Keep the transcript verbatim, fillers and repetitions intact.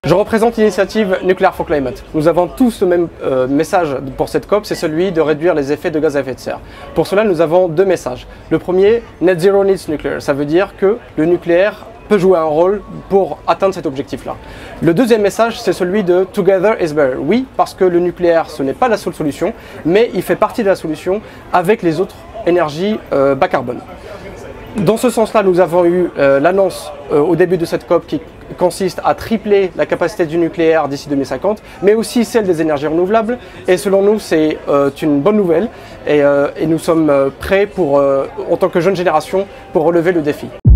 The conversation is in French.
Je représente l'initiative Nuclear for Climate. Nous avons tous le même euh, message pour cette COP, c'est celui de réduire les effets de gaz à effet de serre. Pour cela, nous avons deux messages. Le premier, Net Zero needs nuclear. Ça veut dire que le nucléaire peut jouer un rôle pour atteindre cet objectif-là. Le deuxième message, c'est celui de Together is better. Oui, parce que le nucléaire, ce n'est pas la seule solution, mais il fait partie de la solution avec les autres énergies euh, bas carbone. Dans ce sens-là, nous avons eu euh, l'annonce euh, au début de cette COP qui consiste à tripler la capacité du nucléaire d'ici deux mille cinquante, mais aussi celle des énergies renouvelables. Et selon nous, c'est euh, une bonne nouvelle et, euh, et nous sommes prêts pour, euh, en tant que jeune génération pour relever le défi.